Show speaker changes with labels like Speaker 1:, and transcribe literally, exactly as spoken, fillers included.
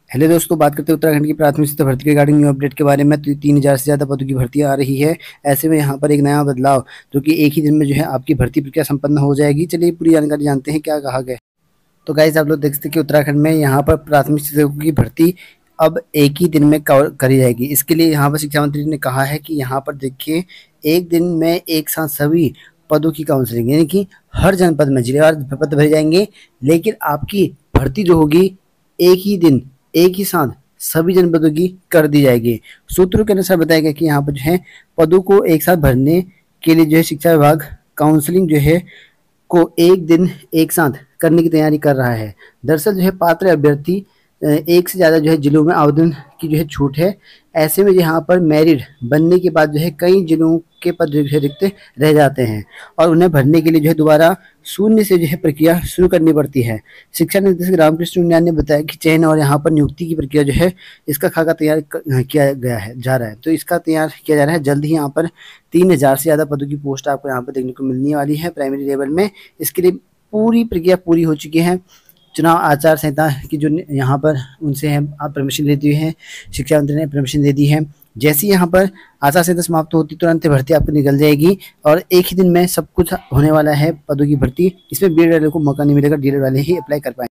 Speaker 1: Hello दोस्तों, बात करते हैं उत्तराखंड की प्राथमिक शिक्षा भर्ती के रिगार्डिंग न्यू अपडेट के बारे में। तो तीन हज़ार से ज़्यादा पदों की भर्ती आ रही है। ऐसे में यहाँ पर एक नया बदलाव, जो कि एक ही दिन में जो है आपकी भर्ती प्रक्रिया संपन्न हो जाएगी। चलिए पूरी जानकारी जानते हैं क्या कहा गया। तो गाइस, आप लोग देख सकते हैं कि उत्तराखंड में यहाँ पर प्राथमिक शिक्षकों की भर्ती अब एक ही दिन में कवर करी जाएगी। इसके लिए यहाँ पर शिक्षा मंत्री ने कहा है कि यहाँ पर देखिए, एक दिन में एक साथ सभी पदों की काउंसलिंग, यानी कि हर जनपद में जिलेवार पद भरे जाएंगे, लेकिन आपकी भर्ती जो होगी एक ही दिन एक ही साथ सभी जनपदों की कर दी जाएगी। सूत्रों के अनुसार बताया गया कि यहाँ पर जो है पदों को एक साथ भरने के लिए जो है शिक्षा विभाग काउंसलिंग जो है को एक दिन एक साथ करने की तैयारी कर रहा है। दरअसल जो है पात्र अभ्यर्थी एक से ज़्यादा जो है जिलों में आवेदन की जो है छूट है। ऐसे में यहाँ पर मैरिट बनने के बाद जो है कई जिलों के पद जो है रिक्त रह जाते हैं और उन्हें भरने के लिए जो है दोबारा शून्य से जो है प्रक्रिया शुरू करनी पड़ती है। शिक्षा निदेशक रामकृष्ण उनियाल ने बताया कि चयन और यहाँ पर नियुक्ति की प्रक्रिया जो है इसका खाका तैयार किया गया है जा रहा है। तो इसका तैयार किया जा रहा है। जल्द ही यहाँ पर तीन हज़ार से ज़्यादा पदों की पोस्ट आपको यहाँ पर देखने को मिलने वाली है प्राइमरी लेवल में। इसके लिए पूरी प्रक्रिया पूरी हो चुकी है। चुनाव आचार संहिता की जो यहाँ पर उनसे है आप परमिशन लेती हुई है, शिक्षा मंत्री ने परमिशन दे दी है। जैसे ही यहाँ पर आचार संहिता समाप्त होती तुरंत भर्ती आपको निकल जाएगी और एक ही दिन में सब कुछ होने वाला है पदों की भर्ती। इसमें बी एड वाले को मौका नहीं मिलेगा, डी एड वाले ही अप्लाई कर पाएंगे।